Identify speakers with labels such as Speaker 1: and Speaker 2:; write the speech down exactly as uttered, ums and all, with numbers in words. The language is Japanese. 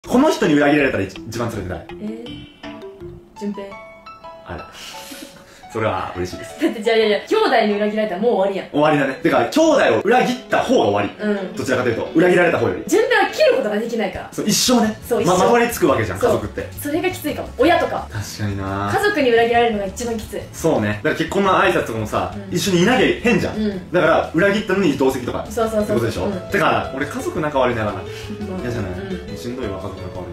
Speaker 1: この人に裏切られたら一一番辛くない？
Speaker 2: えー、順平。
Speaker 1: あれ。それは嬉しいです。
Speaker 2: だってじゃあ、いやいや、兄弟に裏切られたらもう終わりやん。
Speaker 1: 終わりだね。てか、兄弟を裏切った方が終わり。うん。どちらかというと、裏切られた方より。
Speaker 2: 順平は切ることができないから。
Speaker 1: そう、一生ね。
Speaker 2: そう、一生。
Speaker 1: ま、まとわりつくわけじゃん、家族って。
Speaker 2: それがきついかも。親とか。
Speaker 1: 確かにな。
Speaker 2: 家族に裏切られるのが一番きつい。
Speaker 1: そうね。だから結婚の挨拶とかもさ、一緒にいなきゃ変じゃん。だから、裏切ったのに同席とか。
Speaker 2: そうそうそう。
Speaker 1: ってことでしょ。てか、俺家族仲悪いならな。嫌じゃない？しんどいわ、家族仲悪い。